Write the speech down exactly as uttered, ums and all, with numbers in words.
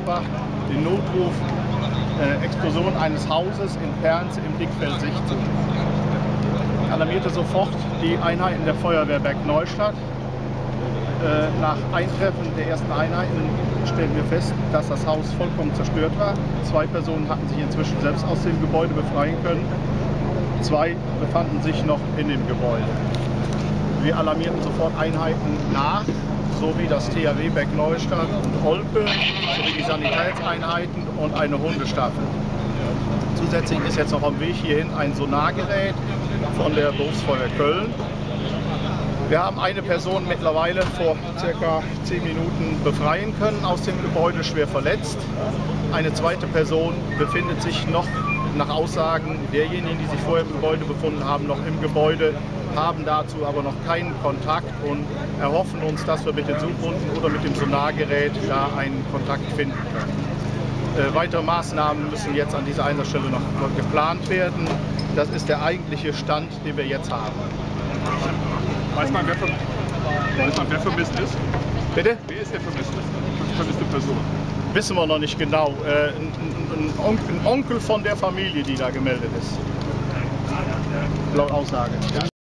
Ansbach den Notruf äh, Explosion eines Hauses in Perns im Dickfeld sechzehn. Alarmierte sofort die Einheiten der Feuerwehr Bergneustadt. Äh, nach Eintreffen der ersten Einheiten stellen wir fest, dass das Haus vollkommen zerstört war. Zwei Personen hatten sich inzwischen selbst aus dem Gebäude befreien können. Zwei befanden sich noch in dem Gebäude. Wir alarmierten sofort Einheiten nach, sowie das T H W Bergneustadt und Olpe, sowie die Sanitätseinheiten und eine Hundestaffel. Zusätzlich ist jetzt noch am Weg hierhin ein Sonargerät von der Berufsfeuerwehr Köln. Wir haben eine Person mittlerweile vor circa zehn Minuten befreien können aus dem Gebäude, schwer verletzt. Eine zweite Person befindet sich noch nach Aussagen derjenigen, die sich vorher im Gebäude befunden haben, noch im Gebäude, haben dazu aber noch keinen Kontakt und erhoffen uns, dass wir mit den Suchhunden oder mit dem Sonargerät da einen Kontakt finden können. Äh, weitere Maßnahmen müssen jetzt an dieser Einsatzstelle noch, noch geplant werden. Das ist der eigentliche Stand, den wir jetzt haben. Weiß man, wer, verm weiß man, wer vermisst ist? Bitte? Wer ist der vermisste, vermisste Person? Wissen wir noch nicht genau. Äh, ein, ein, Onkel, ein Onkel von der Familie, die da gemeldet ist. Laut Aussage. Ja.